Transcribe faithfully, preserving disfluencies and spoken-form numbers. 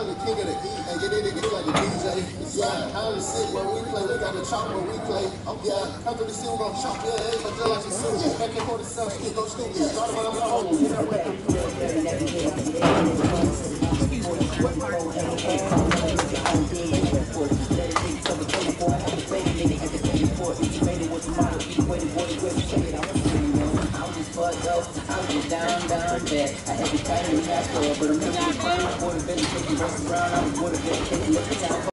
I'm the king of the E, and get it nigga like a D J. Yeah, I'm the sick when we play, we got the chop when we play. Oh yeah, after the scene, we gon' chop your head, but just like you suit. Back and forth, the shit go stupid. Thought about I'm home. Down, down, bad. I had to try to react for it, but I'm looking for the quarter, belly, taking rest around. I'm a quarter, belly, taking looking out.